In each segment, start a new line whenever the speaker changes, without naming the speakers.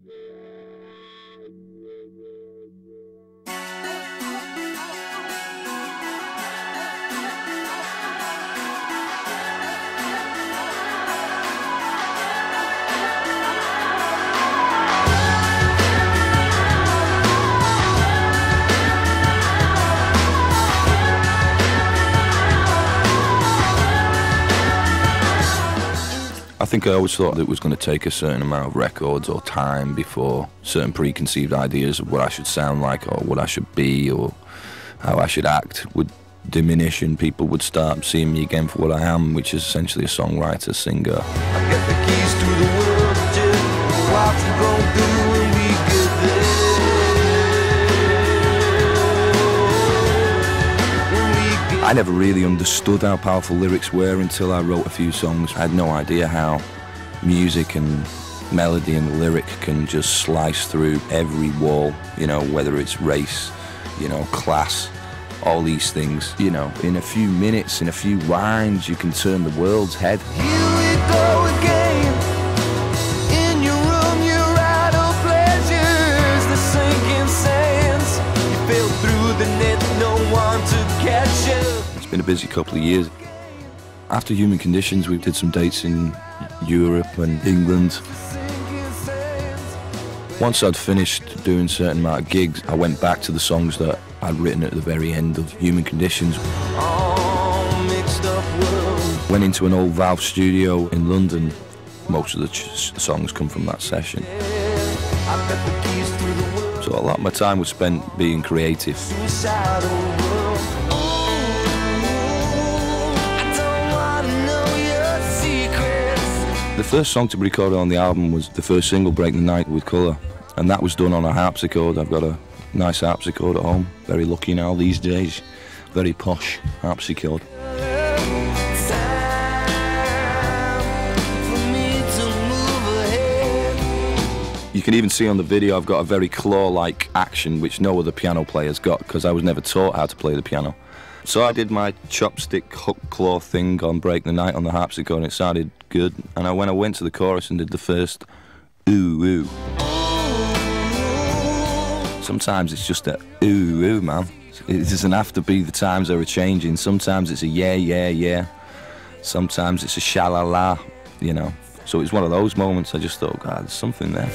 I think I always thought that it was going to take a certain amount of records or time before certain preconceived ideas of what I should sound like or what I should be or how I should act would diminish and people would start seeing me again for what I am, which is essentially a songwriter, singer.
I got the keys to the world, just what you gonna do when we get there?
I never really understood how powerful lyrics were until I wrote a few songs. I had no idea how music and melody and lyric can just slice through every wall, you know, whether it's race, you know, class, all these things. You know, in a few minutes, in a few rhymes, you can turn the world's head.
Here we go again. In your room, you're out of pleasures. The sinking sands. You fell through the net, no one to catch you.
It's been a busy couple of years. After Human Conditions, we did some dates in Europe and England. Once I'd finished doing a certain amount of gigs, I went back to the songs that I'd written at the very end of Human Conditions. Went into an old Valve studio in London. Most of the songs come from that session. So a lot of my time was spent being creative. The first song to be recorded on the album was the first single, Break the Night, with colour, and that was done on a harpsichord. I've got a nice harpsichord at home, very lucky now these days, very posh harpsichord. You can even see on the video I've got a very claw-like action which no other piano player's got because I was never taught how to play the piano. So I did my chopstick hook claw thing on Break the Night on the harpsichord and it sounded good. And when I went to the chorus and did the first ooh ooh. Sometimes it's just a ooh ooh, man. It doesn't have to be the times that are changing. Sometimes it's a yeah yeah yeah. Sometimes it's a sha-la-la, you know. So it's one of those moments I just thought, God, there's something there.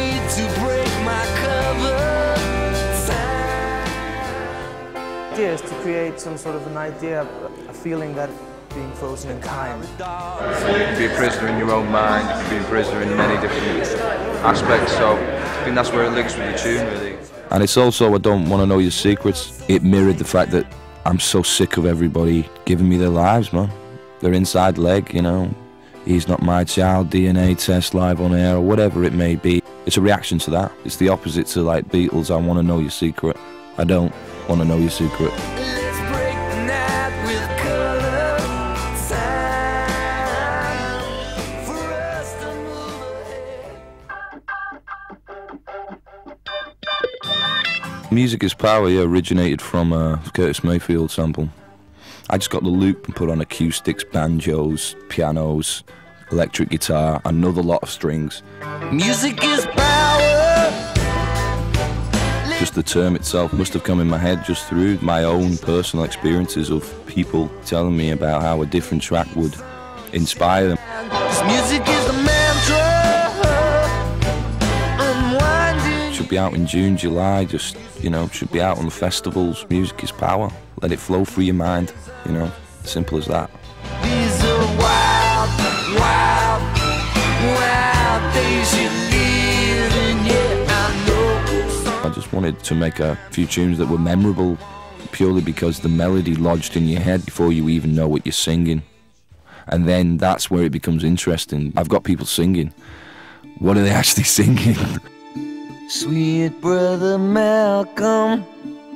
The idea is to create some sort of an idea, a feeling that being frozen in time.
You can be a prisoner in your own mind, you can be a prisoner in many different aspects, so I think that's where it links with the tune, really.
And it's also, I don't want to know your secrets. It mirrored the fact that I'm so sick of everybody giving me their lives, man. Their inside leg, you know. He's not my child, DNA test live on air, or whatever it may be. It's a reaction to that. It's the opposite to like Beatles, I want to know your secret. I don't want to know your secret.
Let's break the night with color. Time for us to move ahead.
Music is Power, yeah, originated from a Curtis Mayfield sample. I just got the loop and put on acoustics, banjos, pianos, electric guitar, another lot of strings.
Music is power.
Just the term itself must have come in my head just through my own personal experiences of people telling me about how a different track would inspire them.
This music is the mantra. Unwinding.
Should be out in June, July, just, you know, should be out on the festivals. Music is power. Let it flow through your mind, you know, simple as that.
These are wild, wild, wild days you're living, yeah, I know.
I just wanted to make a few tunes that were memorable purely because the melody lodged in your head before you even know what you're singing. And then that's where it becomes interesting. I've got people singing. What are they actually singing?
Sweet brother Malcolm,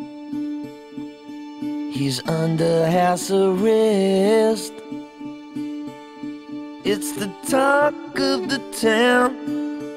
he's under house arrest. It's the talk of the town.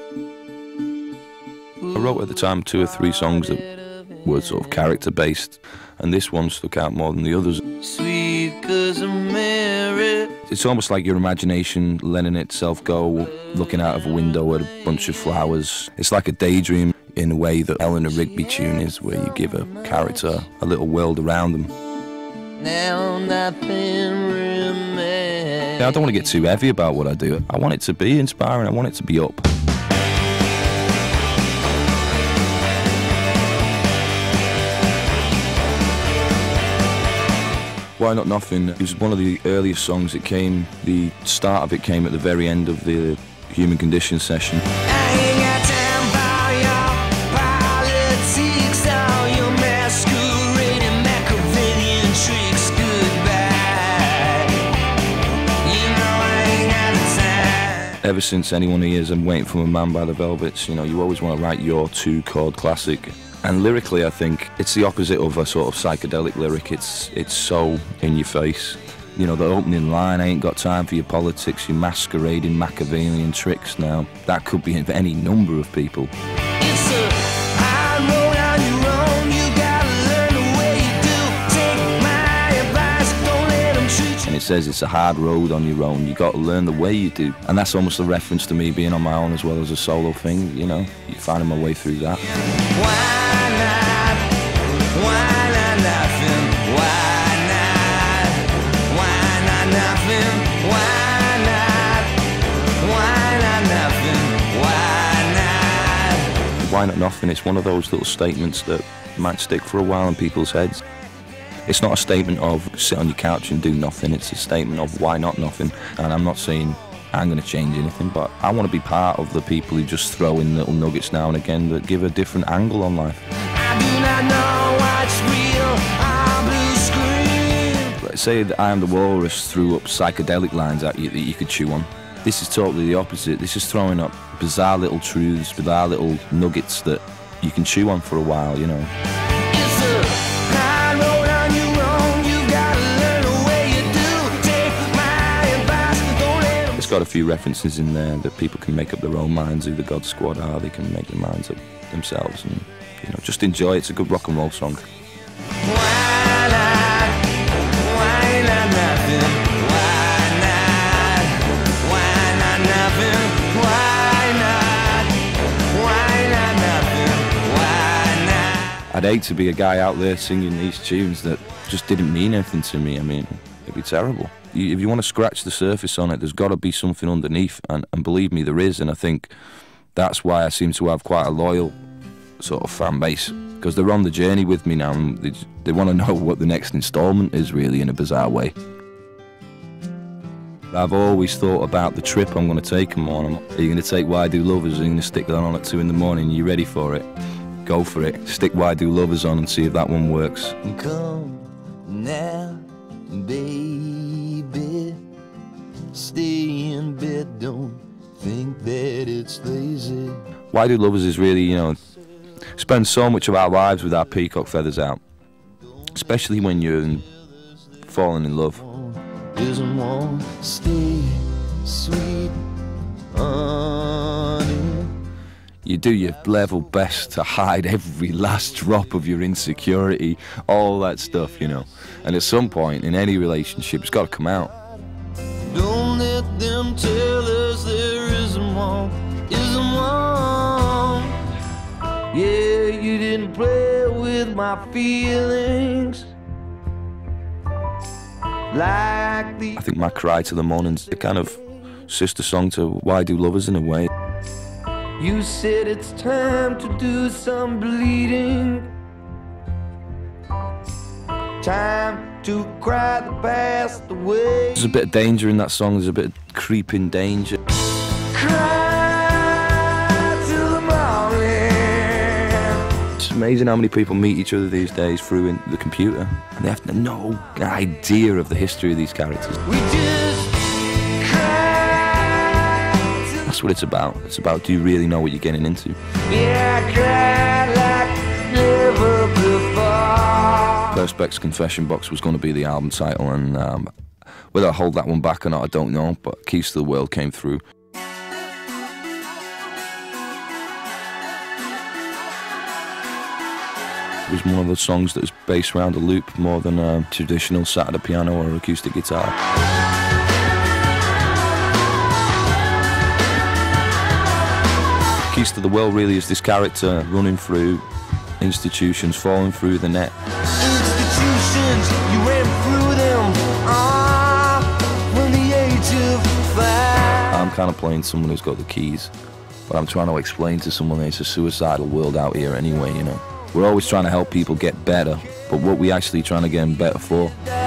I wrote at the time 2 or 3 songs that were sort of character-based, and this one stuck out more than the others.
Sweet 'cause I'm married.
It's almost like your imagination letting itself go, looking out of a window at a bunch of flowers. It's like a daydream in a way that Eleanor Rigby tune is, where you give a character a little world around them.
Now nothing remains.
I don't want to get too heavy about what I do. I want it to be inspiring, I want it to be up. Why Not Nothing? It was one of the earliest songs that came. The start of it came at the very end of the Human Condition session.
I ain't got time for your politics, all your masquerading Machiavellian tricks. Goodbye. You know I ain't got the time.
Ever since Anyone Hears I'm Waiting for a Man by the Velvets, you know, you always want to write your two-chord classic. And lyrically, I think it's the opposite of a sort of psychedelic lyric. It's so in your face. You know, the opening line, I ain't got time for your politics, your masquerading Machiavellian tricks. Now, that could be for any number of people.
It's a hard road on your own. You gotta learn the way you do. Take my advice, don't let them treat you.
And it says it's a hard road on your own. You got to learn the way you do. And that's almost a reference to me being on my own as well as a solo thing, you know. You're finding my way through that.
Why not? Why not nothing? Why not? Why not nothing? Why not? Why not nothing? Why not?
Why Not Nothing? It's one of those little statements that might stick for a while in people's heads. It's not a statement of sit on your couch and do nothing. It's a statement of why not nothing. And I'm not saying I'm going to change anything, but I want to be part of the people who just throw in little nuggets now and again that give a different angle on life.
I do not know what's real on blue screen.
Let's say that I Am the Walrus threw up psychedelic lines at you that you could chew on. This is totally the opposite. This is throwing up bizarre little truths, bizarre little nuggets that you can chew on for a while, you know.
It's a hard road on your own. You gotta learn the way you do. Take my advice, don't let them.
It's got a few references in there that people can make up their own minds who the God Squad are. They can make their minds up themselves and, you know, just enjoy it. It's a good rock and roll song.
Why not? Why not nothing? Why not? Why not nothing? Why not? Why not nothing? Why not?
I'd hate to be a guy out there singing these tunes that just didn't mean anything to me. I mean, it'd be terrible. If you want to scratch the surface on it, there's got to be something underneath, and believe me, there is. And I think that's why I seem to have quite a loyal sort of fan base, because they're on the journey with me now, and they want to know what the next instalment is, really, in a bizarre way. I've always thought about the trip I'm going to take them on. Are you going to take Why Do Lovers? Are you going to stick that on at 2 in the morning? Are you ready for it? Go for it. Stick Why Do Lovers on and see if that one works.
Come now, baby. Stay in bed, don't think that it's lazy.
Why Do Lovers is really, you know, spend so much of our lives with our peacock feathers out, especially when you're falling in love.
Isn't one stay sweet, honey?
You do your level best to hide every last drop of your insecurity, all that stuff, you know. And at some point in any relationship, it's got to come out.
Don't let them tell us there isn't one, isn't one. Yeah, you didn't play with my feelings like the.
I think my Cry to the Morning's a kind of sister song to Why Do Lovers in a way.
You said it's time to do some bleeding. Time to cry the past away.
There's a bit of danger in that song, there's a bit of creeping danger.
Cry till the morning.
It's amazing how many people meet each other these days through the computer, and they have no idea of the history of these characters.
We just cry.
That's what it's about. It's about, do you really know what you're getting into?
Yeah, I cried like never before.
Perspex Confession Box was going to be the album title, and whether I hold that one back or not, I don't know, but Keys to the World came through. It was one of those songs that was based around a loop more than a traditional sat at a piano or acoustic guitar. Keys to the World really is this character running through institutions, falling through the net.
Institutions, you ran through them, from the age of 5.
I'm kind of playing someone who's got the keys, but I'm trying to explain to someone that it's a suicidal world out here anyway, you know. We're always trying to help people get better, but what we actually trying to get them better for?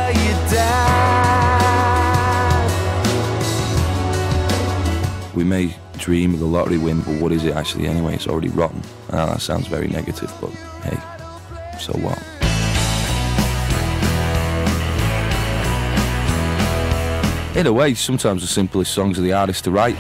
We may dream of the lottery win, but what is it actually anyway? It's already rotten. That sounds very negative, but hey, so what? In a way, sometimes the simplest songs are the hardest to write.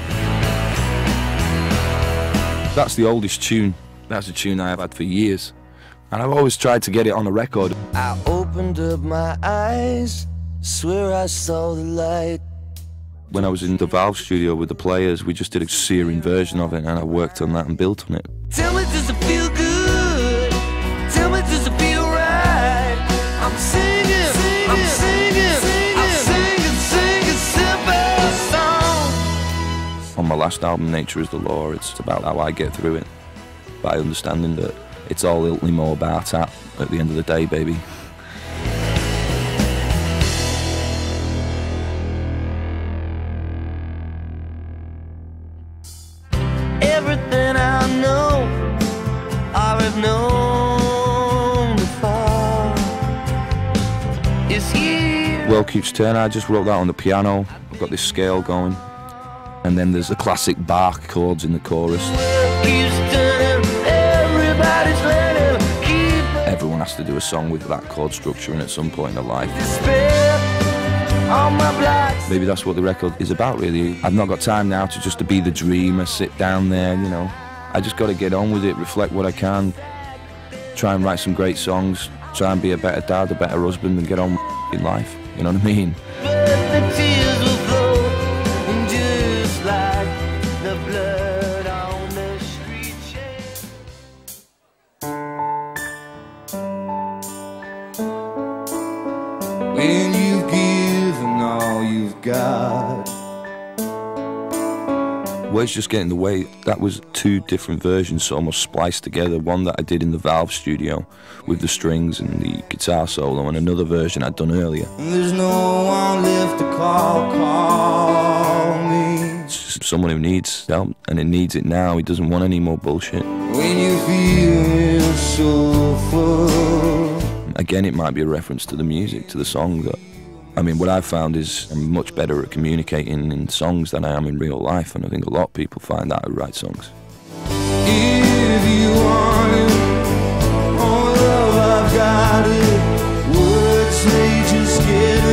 That's the oldest tune. That's a tune I have had for years. And I've always tried to get it on a record.
I opened up my eyes, swear I saw the light.
When I was in the Valve studio with the players, we just did a searing version of it, and I worked on that and built on it.
Tell me, does it feel good? Tell me, does it feel right? I'm singing, I'm singing, singing simple song.
On my last album, Nature is the Law, it's about how I get through it, by understanding that it's all ultimately more about at the end of the day, baby.
Everything I know, I've known before, is here.
World Keeps Turning, I just wrote that on the piano. I've got this scale going, and then there's the classic Bach chords in the chorus.
World keeps turning, everybody's learning, keep
Everyone has to do a song with that chord structure in at some point in their life.
despair on my blocks.
Maybe that's what the record is about, really. I've not got time now to be the dreamer, sit down there, you know. I just got to get on with it, reflect what I can, try and write some great songs, try and be a better dad, a better husband, and get on in life. You know what I mean?
But the tears will flow, just like the blood on the street shade.
When you've given all you've got.
Words Just Get in the Way, that was two different versions almost spliced together. One that I did in the Valve studio with the strings and the guitar solo, and another version I'd done earlier.
There's no one left to call me.
It's just someone who needs help, and it needs it now. He doesn't want any more bullshit.
When you feel so full.
Again, it might be a reference to the music, to the song. That, I mean, what I've found is I'm much better at communicating in songs than I am in real life, and I think a lot of people find that who write songs.
If you want it, oh love, I've got it. Words, they just get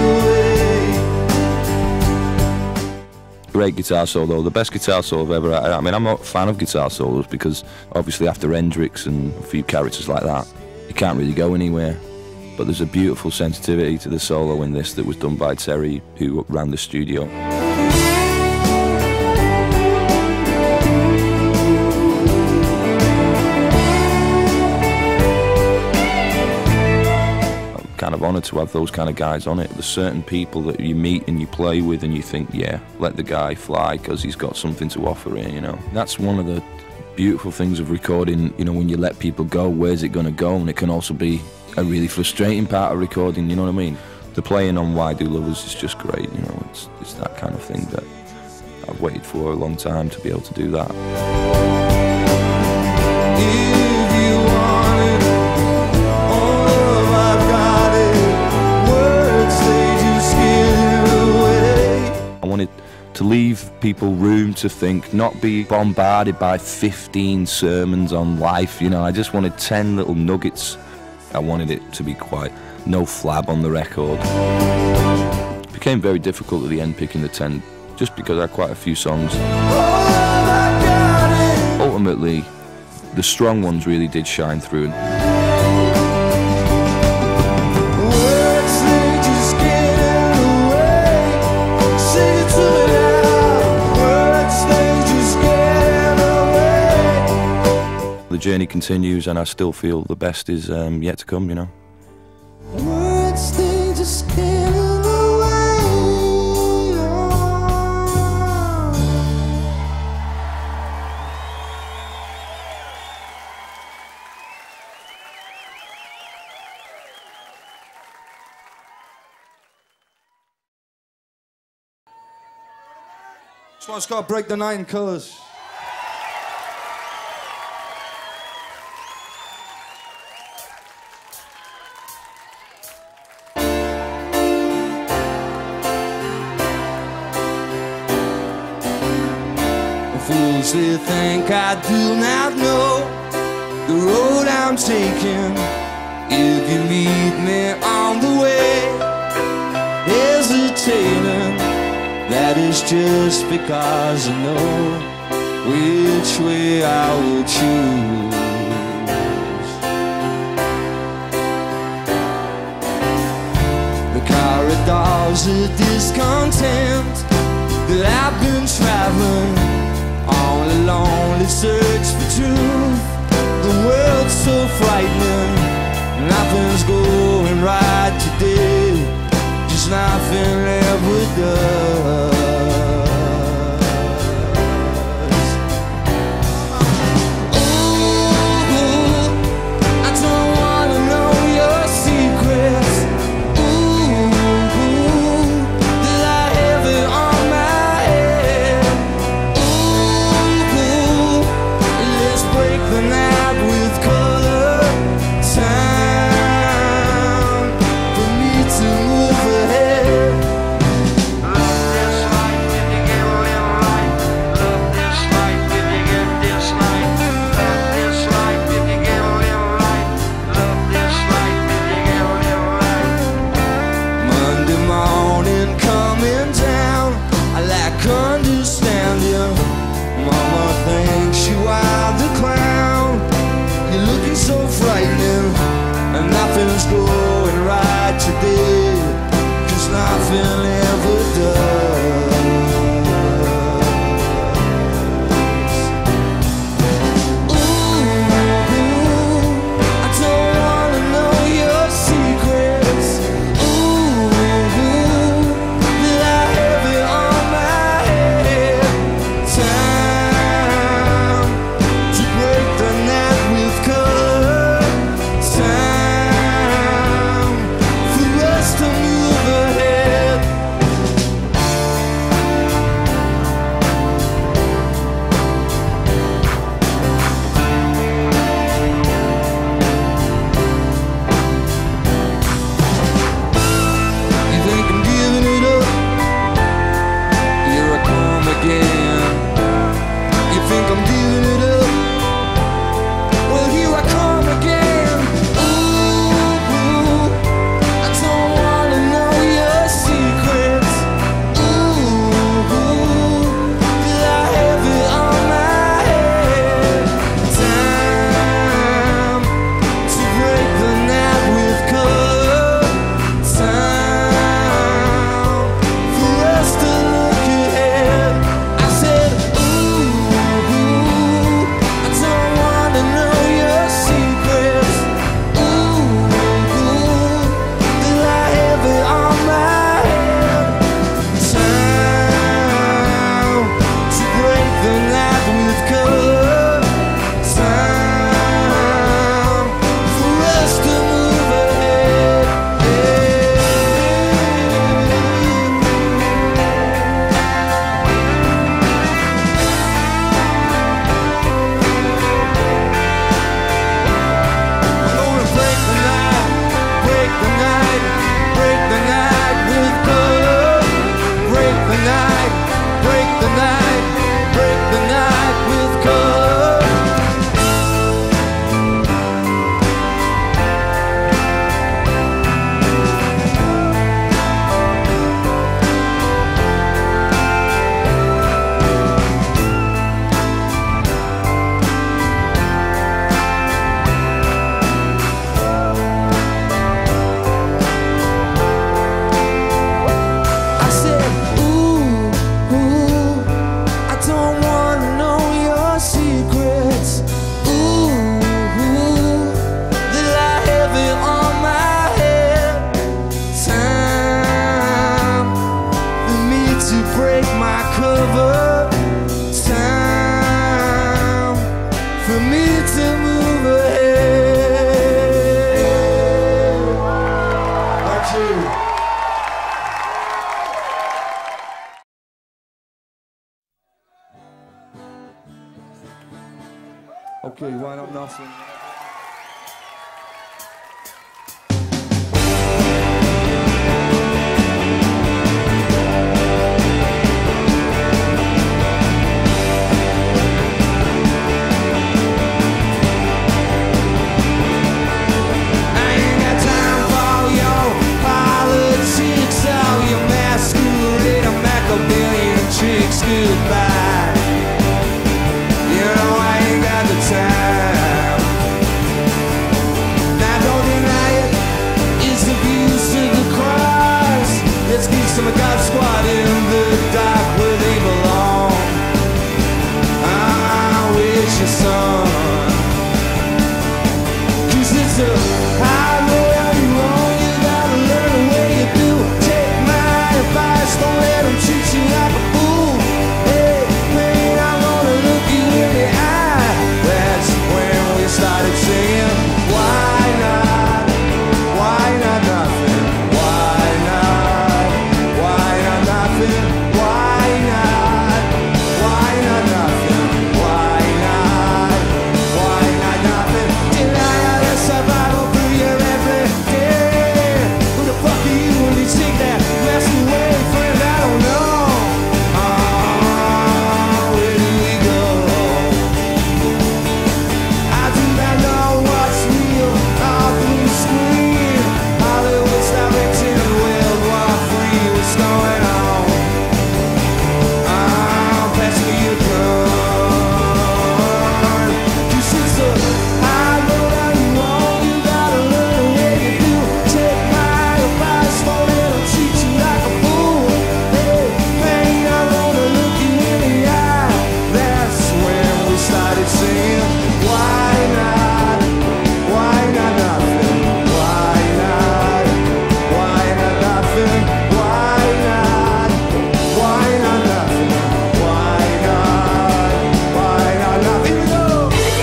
away.
Great guitar solo, the best guitar solo I've ever had. I mean, I'm not a fan of guitar solos because obviously after Hendrix and a few characters like that, you can't really go anywhere. But there's a beautiful sensitivity to the solo in this that was done by Terry, who ran the studio. I'm kind of honoured to have those kind of guys on it. There's certain people that you meet and you play with and you think, yeah, let the guy fly because he's got something to offer here, you know. That's one of the beautiful things of recording, you know, when you let people go, where's it going to go? And it can also be a really frustrating part of recording, you know what I mean? The playing on Why Do Lovers is just great, you know, it's that kind of thing that I've waited for a long time to be able to do that.
If you want it, oh love, I've got it. Words, they just get away.
I wanted to leave people room to think, not be bombarded by 15 sermons on life, you know. I just wanted 10 little nuggets. I wanted it to be quite no flab on the record. It became very difficult at the end picking the 10, just because I had quite a few songs. Ultimately, the strong ones really did shine through.
Words, they just get away. Sing it to me now. Words, they just get away.
The journey continues, and I still feel the best is yet to come, you know.
Words, they just get away. This one's called Break the Night in Colors.
Fools, they think I do not know the road I'm taking. If you meet me on the way, hesitating, that is just because I know which way I will choose. The corridors of discontent that I've been traveling on a lonely search for truth. The world's so frightening, nothing's going right today, just nothing ever does. Ooh, I don't wanna know your secrets. Ooh, did I have it on my head? Ooh, let's break the night with color. Time for me to move ahead. Love this life if you get live right. Love this life if you get this life. Love this life if you get live right. Love this life if you get live right. Monday morning coming down, I lack understanding. Mama thinks you are the clown. You're looking so frightening, and nothing's going right today, 'cause nothing ever does. Ooh, I don't wanna know your secrets. Ooh, did I have it on my head? Time to break the night with color. Time for us to move ahead. You think I'm giving it up? Here I come again. You think I'm giving it up? Well, here I come again. Ooh, I don't wanna know your secrets. Ooh, did I have it on my head? Time to break the night with color. Time for us to look ahead. I said, ooh, I don't wanna know your secrets. Ooh, did I have it on my head? Time to break the night with color. Time for us to move ahead. I'm gonna break the night, break the night, break the night with color. Break the night, break the night, break the night with color. I said, ooh, I don't wanna know your secrets. Ooh, did I have it on my head? Time for me to break my cover. Time for me to move ahead.
Thank you. Okay, why not nothing?
Tricks goodbye. You know I ain't got the time. Now don't deny it. It's the views to the cross. Let's get some of God's squad in the dock where they belong. I wish you son. 'Cause it's a highway on your own. You gotta learn the way you do. Take my advice, don't let them treat you like a fool. Hey, man, I'm gonna look you in the eye. That's when we started singing. Why not? Why not nothing? Why not? Why not nothing? Why not? Why not nothing? Why not? Why not nothing? Deny the survival through your every day. Who the fuck are you when you take that mess away, friend? I don't know. Where do we go? I do not know what's real. All through the screen, Hollywood's directing World War III. What's going on? Pass me your gun. 'Cause it's a high road on your own. You gotta learn the way you do. Take my advice, don't let them treat you like a fool. Hey, man, I'm gonna look you in the eye. That's when we started singing. Why not? Why not nothing? Why not? Why not nothing? Why not? Why not nothing? Why not? Why not nothing? Here we go.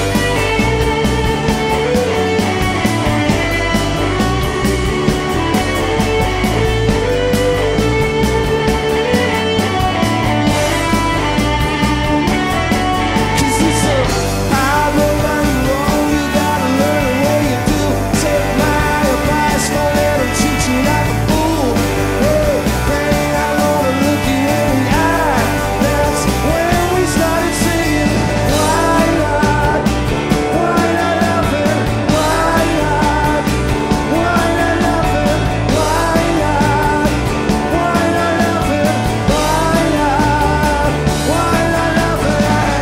Cause it's a high road on your own. You gotta learn the way you do. Take my advice, don't let them treat you like a fool. Hey, man, I'm gonna look you in the eye. That's when we started singing. Why not? Why not nothing? Why not? Why not nothing? Why not? Why not nothing? Why not? Why not nothing?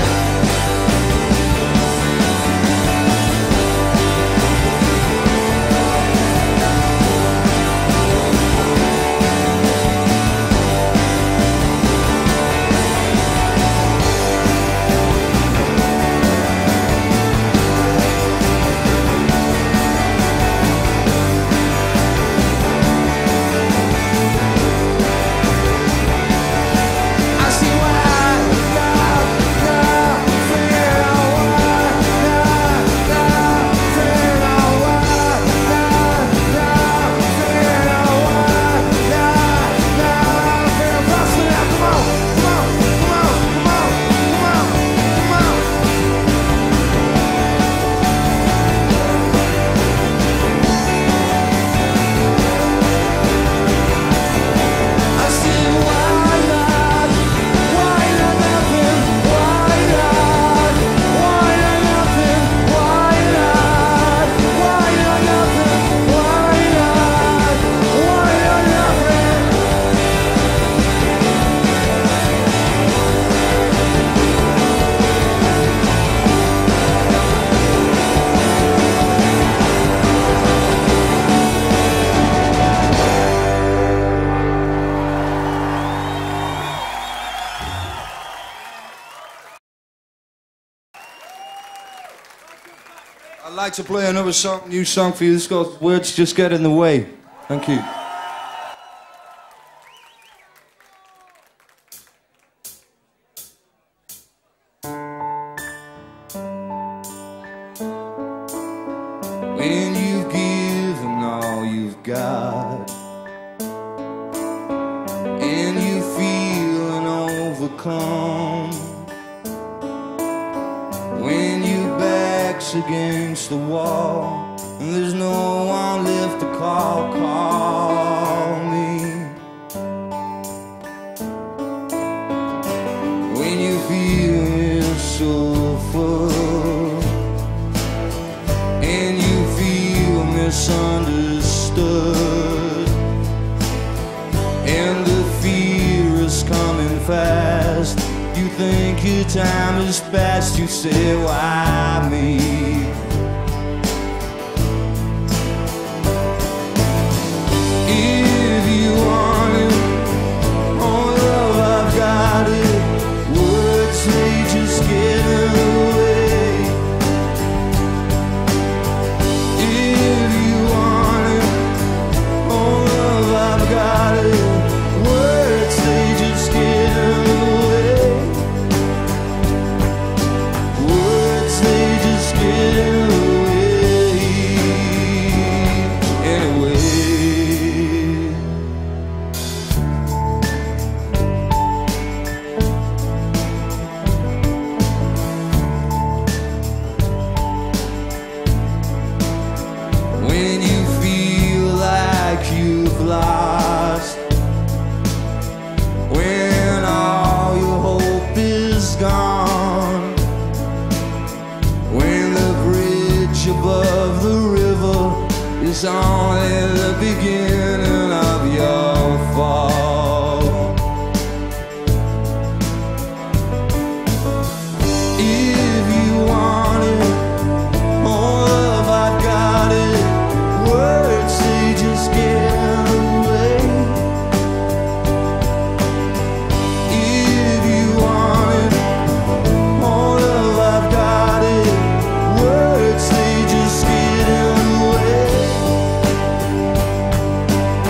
I see why
I'd like to play another song, new song for you. This got words just get in the way. Thank you. When you've given all you've got and you feel overcome, when you bear back's against the wall, and there's no one left to call me. When you feel so full and you feel misunderstood, and the fear is coming fast, you think your time is past, you say, why me? If you want it, oh love, I've got it. Words, they just get in the way. If you want it, oh love, I've got it. Words, they just get in the way. Words, they just get in the way. Anyway. When you feel like you've lost, when all your hope is gone, when the bridge above the river is only the beginning of your fall. If you want it, oh love, I've got it. Words, they just get in the way. If you want it, oh love, I've got it. Words, they just get in the way.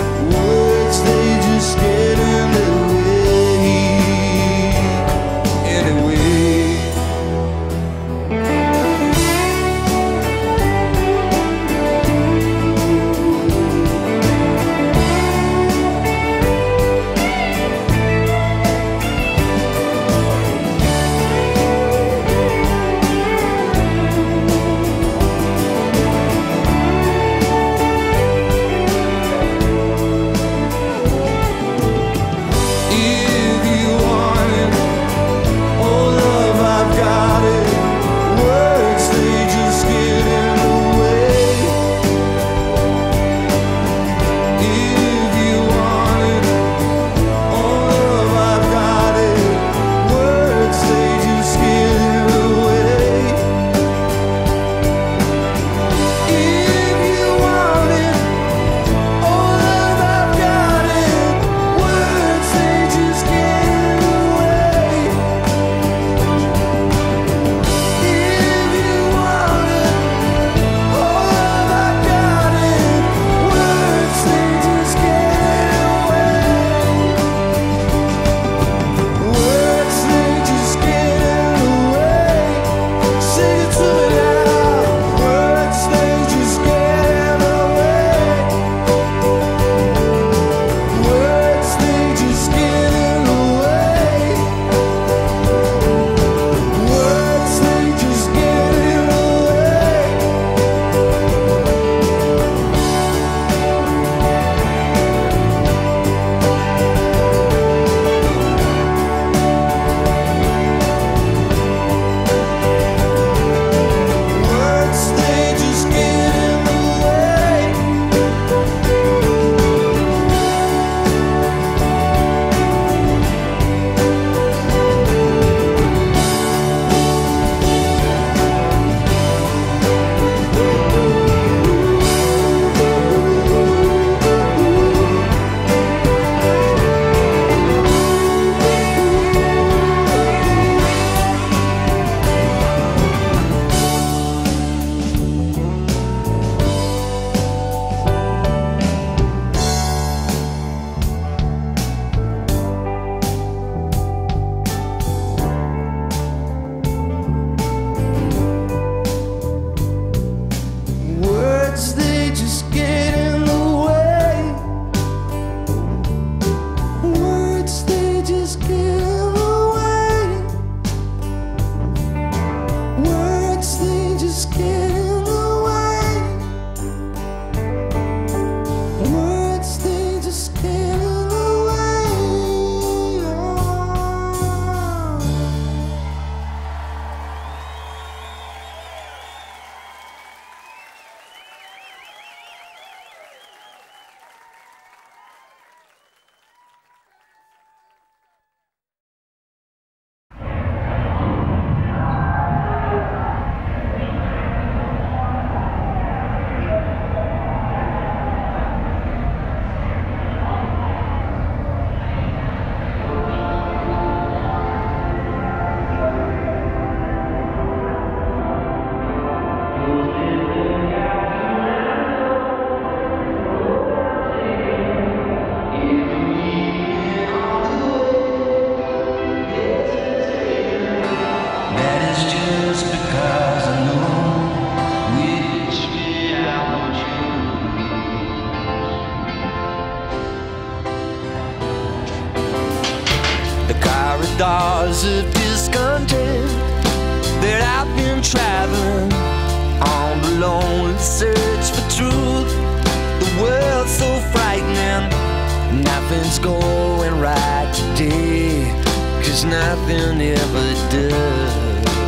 traveling on the lonely search for truth. The world's so frightening, nothing's going right today, 'cause nothing ever does.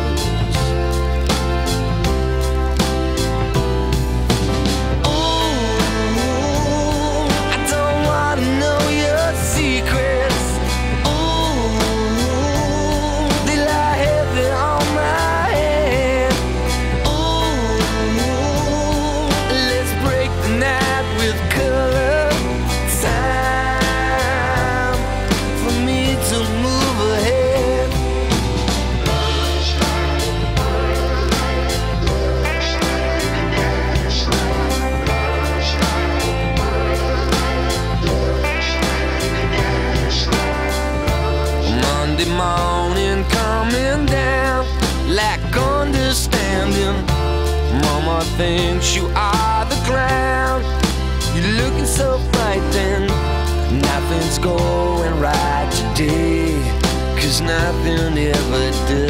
Morning coming down, lack understanding. Mama thinks you are the clown. You're looking so frightened, nothing's going right today, 'cause nothing ever does.